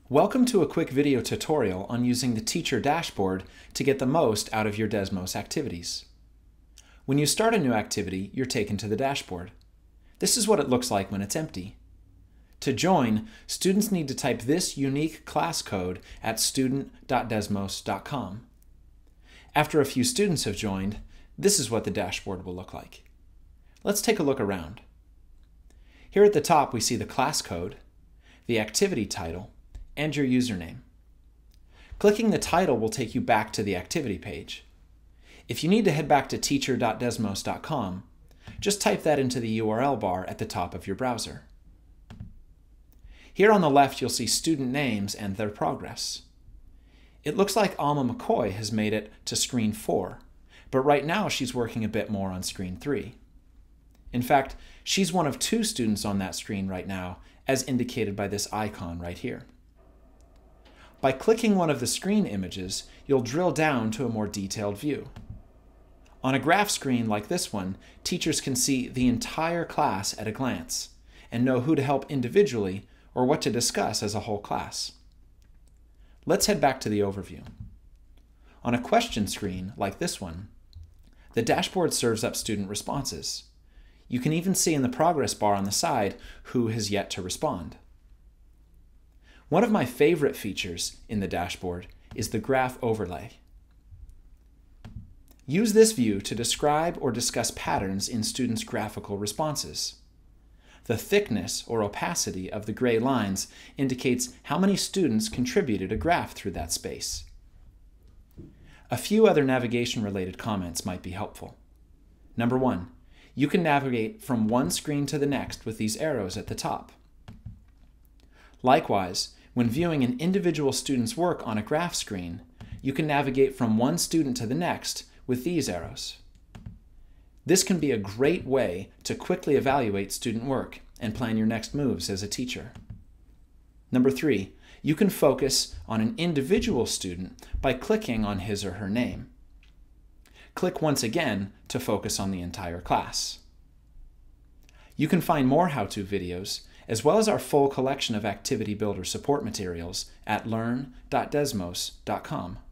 Welcome to a quick video tutorial on using the teacher dashboard to get the most out of your Desmos activities. When you start a new activity, you're taken to the dashboard. This is what it looks like when it's empty. To join, students need to type this unique class code at student.desmos.com. After a few students have joined, this is what the dashboard will look like. Let's take a look around. Here at the top we see the class code, the activity title, and your username. Clicking the title will take you back to the activity page. If you need to head back to teacher.desmos.com, just type that into the URL bar at the top of your browser. Here on the left you'll see student names and their progress. It looks like Alma McCoy has made it to screen 4, but right now she's working a bit more on screen 3. In fact, she's one of 2 students on that screen right now, as indicated by this icon right here. By clicking one of the screen images, you'll drill down to a more detailed view. On a graph screen like this one, teachers can see the entire class at a glance and know who to help individually or what to discuss as a whole class. Let's head back to the overview. On a question screen like this one, the dashboard serves up student responses. You can even see in the progress bar on the side who has yet to respond. One of my favorite features in the dashboard is the graph overlay. Use this view to describe or discuss patterns in students' graphical responses. The thickness or opacity of the gray lines indicates how many students contributed a graph through that space. A few other navigation-related comments might be helpful. Number 1, you can navigate from one screen to the next with these arrows at the top. Likewise, when viewing an individual student's work on a graph screen, you can navigate from one student to the next with these arrows. This can be a great way to quickly evaluate student work and plan your next moves as a teacher. Number 3, you can focus on an individual student by clicking on his or her name. Click once again to focus on the entire class. You can find more how-to videos, as well as our full collection of Activity Builder support materials at learn.desmos.com.